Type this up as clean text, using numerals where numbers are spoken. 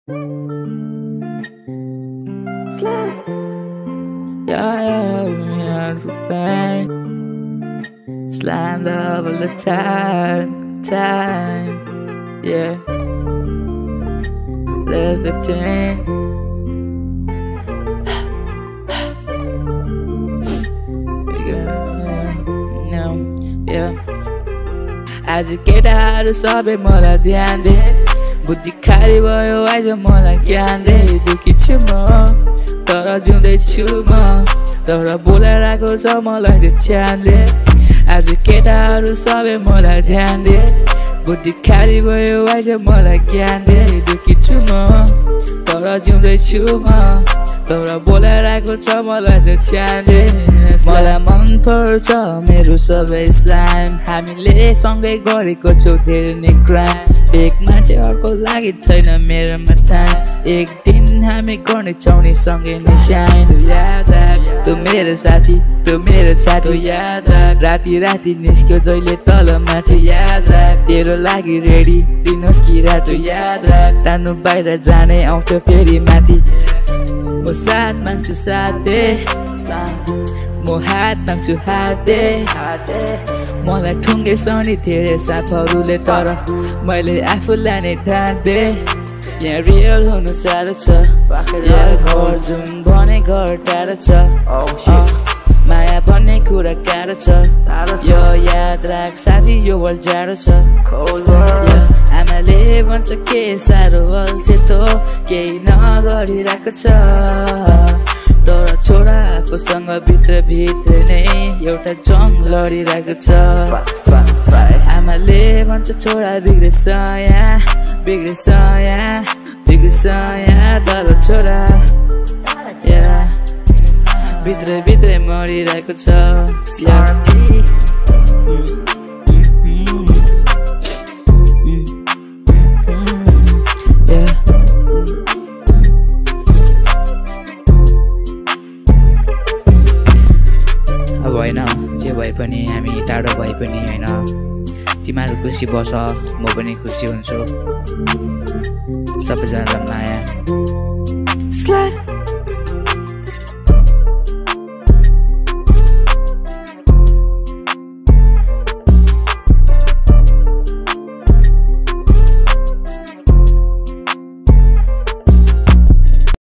Slide. Yeah, bang. Slime love all the time. Yeah. Live 15. आज केटाहरू सबै मलाई ध्यान दे बुद्धि खाली भयो आइज मलाई ज्ञान दे दुखी छु म तर जिउँदैछु म तर बोलाइरहेको छ मलाई त्यो च्यानले आज केटाहरू सबै मलाई ध्यान दे बुद्धि खाली भयो आइज मलाई ज्ञान दे दुखी छु म तर जिउँदैछु म तर बोलाइरहेको छ मलाई त्यो च्यानले मलाई मन पर्छ मेरो सबै स्लाइम हामीले सँगै गरेको छौँ धेरै नै क्राइम एक मान्छे अर्को लागि छैन मेरोमा टाइम एक दिन हामी गर्नेछौँ नि सँगै नै साइन याद राख तँ मेरो साथी तँ मेरो छाती याद राख राति राति निस्क्यो जहिले तल माथि याद राख तेरो लागि रेडी दिनुहोस् कि रातो याद राख तान्नु बाहिर जाने आउँथ्यो फेरि माथि म साथ माग्छु साथै म हात माग्छु हातै मलाई ठुङ्गेछ नि धेरै साथहरूले तर मैले आफूलाई नै ठान्थे यहाँ रियल हुनु साह्रो छ यार घर जुन भने घर टाढो छ माया भन्ने कुरा गाह्रो छ यो याद राख साथी यो वर्ल्ड जाडो छ आमाले भन्छ के साह्रो अल्छे तँ केही नगरिरहेको छ तर छोरा आफूसँग भित्र भित्र नै एउटा जङ लडिरहेको छ आमाले भन्छ छोरा बिग्रेछ यहाँ तर छोरा भित्र भित्रै मरिरहेको छ अब होइन जे भए पनि हामी टाढो भए पनि होइन तिमीहरू खुसी बस म पनि खुसी हुन्छु सबैजनालाई माया